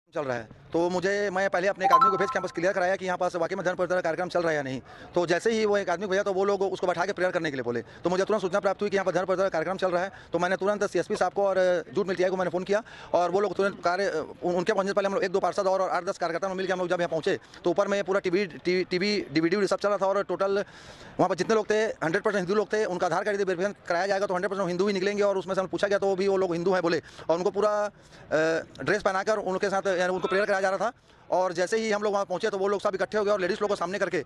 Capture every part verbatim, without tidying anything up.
चल रहा है तो मुझे मैं पहले अपने एक आदमी को भेज कैंपस क्लियर कराया कि यहाँ पास वाकई में धर्म प्रचार कार्यक्रम चल रहा है या नहीं। तो जैसे ही वो एक आदमी को भेजा तो वो लोग उसको बैठा के प्रेयर करने के लिए बोले, तो मुझे तुरंत सूचना प्राप्त हुई कि यहाँ पर धर्म प्रचार कार्यक्रम चल रहा है। तो मैंने तुरंत सीएसपी साहब को और जूट मिल्टिया को मैंने फोन किया और वो लोग तुरंत कार्य उनके पहुंचने से पहले हम लोग एक दो पार्षद और आठ दस कार्यकर्ता मिलकर हम लोग जब यहाँ पहुंचे तो ऊपर में पूरा टीवी टीवी डीवीडी सब चल रहा था और टोटल वहाँ पर जितने लोग थे हंड्रेड परसेंट हिंदू लोग थे। उनका आधार कार्ड यदि वेरिफिकेशन कराया जाएगा तो हंड्रेड परसेंट हिंदू ही निकलेंगे और उसमें से हम पूछा गया तो भी वो लोग हिंदू हैं बोले और उनको पूरा ड्रेस पहनाकर उनके साथ यानी उनको प्रेयर कराया जा रहा था। और जैसे ही हम लोग वहाँ पहुंचे तो वो लोग सब इकट्ठे हो गए और लेडीज़ लोग को सामने करके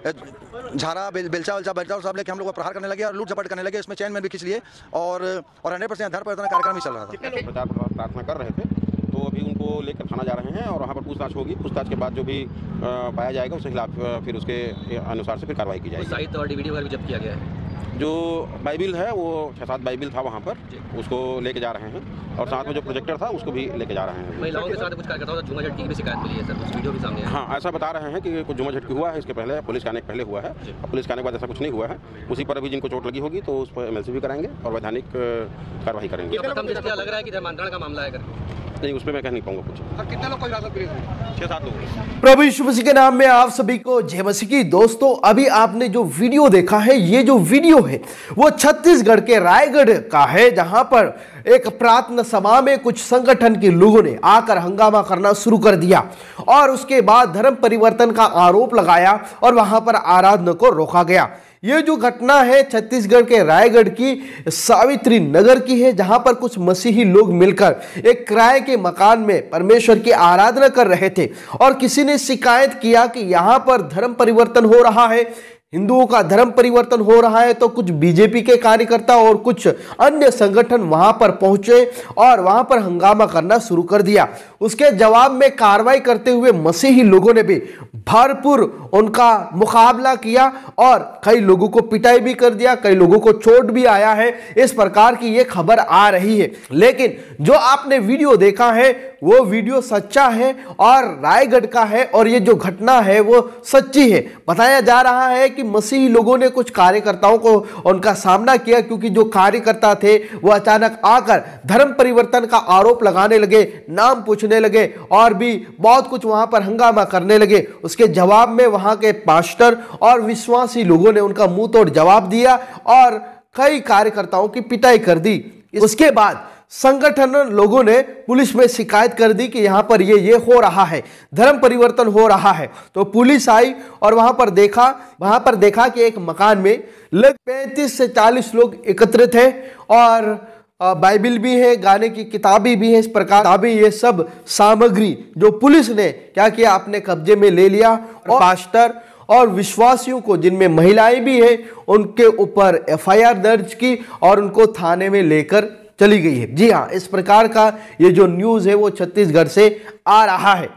झाड़ा बेल, बेलचा वेलचा बेलचा सब लेके हम लोग प्रहार करने लगे और लूट झपट करने लगे। इसमें चैन में भी खींच लिए और और हंड्रेड परसेंट धर्म प्रचार कार्यक्रम ही चल रहा था। प्रचार प्रार्थना कर रहे थे तो अभी उनको लेकर थाना जा रहे हैं और वहाँ पर पूछताछ होगी। पूछताछ के बाद जो भी पाया जाएगा उसके खिलाफ फिर उसके अनुसार से फिर कार्रवाई की जाएगी। साहित्य और डीवीडी वगैरह भी जब्त किया गया है। जो बाइबिल है वो छः सात बाइबिल था वहाँ पर, उसको लेके जा रहे हैं और साथ में जो प्रोजेक्टर था उसको भी लेके जा रहे हैं। महिलाओं के साथ कुछ कार्यकर्ताओं को झूमा झटकी की भी शिकायत मिली है सर, कुछ वीडियो भी सामने है। हाँ, ऐसा बता रहे हैं कि कुछ झूमा झटकी हुआ है इसके पहले, पुलिस के आने के पहले हुआ है। पुलिस के आने के बाद ऐसा कुछ नहीं हुआ है। उसी पर अभी जिनको चोट लगी होगी तो उस पर एमएलसी भी कराएंगे और वैधानिक कार्रवाई करेंगे। प्रथम दृष्टया लग रहा है कि धर्मांतरण का मामला है करके। नहीं, उस पर मैं कह नहीं पाऊंगा कुछ। कितने लोग को हिरासत मिली? छः सात लोग। प्रभु यीशु मसीह के नाम में आप सभी को जय मसीह की। दोस्तों, अभी आपने जो वीडियो देखा है, ये जो वीडियो है वो छत्तीसगढ़ के रायगढ़ का है, जहां पर एक प्रार्थना सभा में कुछ संगठन के लोगों ने आकर हंगामा करना शुरू कर दिया और उसके बाद धर्म परिवर्तन का आरोप लगाया और वहां पर आराधना को रोका गया। ये जो घटना है छत्तीसगढ़ के रायगढ़ की सावित्री नगर की है, जहां पर कुछ मसीही लोग मिलकर एक किराए के मकान में परमेश्वर की आराधना कर रहे थे और किसी ने शिकायत किया कि यहां पर धर्म परिवर्तन हो रहा है, हिंदुओं का धर्म परिवर्तन हो रहा है। तो कुछ बीजेपी के कार्यकर्ता और कुछ अन्य संगठन वहां पर पहुंचे और वहां पर हंगामा करना शुरू कर दिया। उसके जवाब में कार्रवाई करते हुए मसीही लोगों ने भी भरपूर उनका मुकाबला किया और कई लोगों को पिटाई भी कर दिया, कई लोगों को चोट भी आया है। इस प्रकार की ये खबर आ रही है, लेकिन जो आपने वीडियो देखा है वो वीडियो सच्चा है और रायगढ़ का है और ये जो घटना है वो सच्ची है। बताया जा रहा है कि मसीही लोगों ने कुछ कार्यकर्ताओं को उनका सामना किया क्योंकि जो कार्यकर्ता थे वो अचानक आकर धर्म परिवर्तन का आरोप लगाने लगे, नाम पूछने लगे और भी बहुत कुछ वहां पर हंगामा करने लगे। उसके जवाब में वहां के पास्टर और विश्वासी लोगों ने उनका मुंह तोड़ जवाब दिया और कई कार्यकर्ताओं की पिटाई कर दी। उसके बाद संगठन लोगों ने पुलिस में शिकायत कर दी कि यहां पर ये ये हो रहा है, धर्म परिवर्तन हो रहा है। तो पुलिस आई और वहां पर देखा वहां पर देखा कि एक मकान में लगभग पैंतीस से चालीस लोग एकत्रित हैं और बाइबिल भी है, गाने की किताबें भी है। इस प्रकार किताबें, ये सब सामग्री जो पुलिस ने क्या किया अपने कब्जे में ले लिया और पास्टर और विश्वासियों को, जिनमें महिलाएं भी है, उनके ऊपर एफ आई आर दर्ज की और उनको थाने में लेकर चली गई है। जी हाँ, इस प्रकार का ये जो न्यूज़ है वो छत्तीसगढ़ से आ रहा है।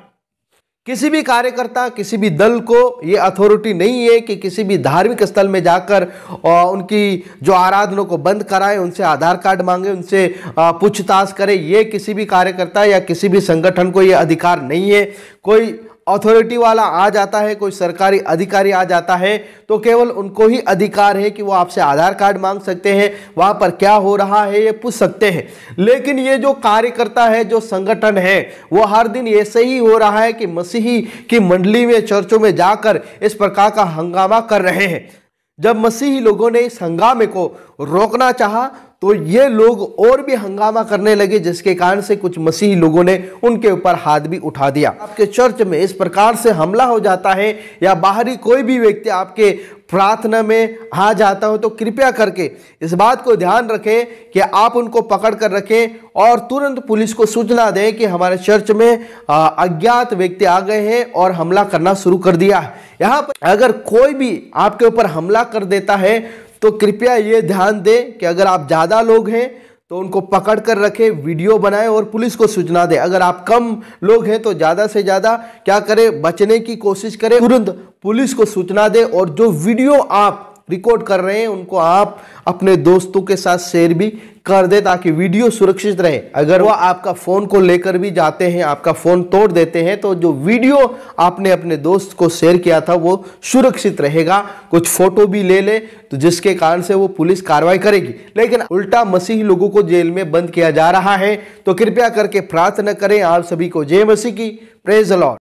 किसी भी कार्यकर्ता, किसी भी दल को ये अथॉरिटी नहीं है कि किसी भी धार्मिक स्थल में जाकर उनकी जो आराधना को बंद कराए, उनसे आधार कार्ड मांगे, उनसे पूछताछ करे। ये किसी भी कार्यकर्ता या किसी भी संगठन को ये अधिकार नहीं है। कोई अथॉरिटी वाला आ जाता है, कोई सरकारी अधिकारी आ जाता है तो केवल उनको ही अधिकार है कि वो आपसे आधार कार्ड मांग सकते हैं, वहाँ पर क्या हो रहा है ये पूछ सकते हैं। लेकिन ये जो कार्यकर्ता है, जो संगठन है, वो हर दिन ऐसे ही हो रहा है कि मसीही की मंडली में, चर्चों में जाकर इस प्रकार का हंगामा कर रहे हैं। जब मसीही लोगों ने इस हंगामे को रोकना चाहा तो ये लोग और भी हंगामा करने लगे, जिसके कारण से कुछ मसीही लोगों ने उनके ऊपर हाथ भी उठा दिया। आपके चर्च में इस प्रकार से हमला हो जाता है या बाहरी कोई भी व्यक्ति आपके प्रार्थना में आ जाता हो तो कृपया करके इस बात को ध्यान रखें कि आप उनको पकड़ कर रखें और तुरंत पुलिस को सूचना दें कि हमारे चर्च में अज्ञात व्यक्ति आ गए हैं और हमला करना शुरू कर दिया है। यहाँ पर अगर कोई भी आपके ऊपर हमला कर देता है तो कृपया ये ध्यान दें कि अगर आप ज़्यादा लोग हैं तो उनको पकड़ कर रखें, वीडियो बनाएं और पुलिस को सूचना दें। अगर आप कम लोग हैं तो ज़्यादा से ज़्यादा क्या करें, बचने की कोशिश करें, तुरंत पुलिस को सूचना दें और जो वीडियो आप रिकॉर्ड कर रहे हैं उनको आप अपने दोस्तों के साथ शेयर भी कर दे ताकि वीडियो सुरक्षित रहे। अगर वो आपका फोन को लेकर भी जाते हैं, आपका फोन तोड़ देते हैं, तो जो वीडियो आपने अपने दोस्त को शेयर किया था वो सुरक्षित रहेगा। कुछ फोटो भी ले ले तो जिसके कारण से वो पुलिस कार्रवाई करेगी। लेकिन उल्टा मसीही लोगों को जेल में बंद किया जा रहा है। तो कृपया करके प्रार्थना करें आप सभी को। जय मसीह की। Praise the Lord.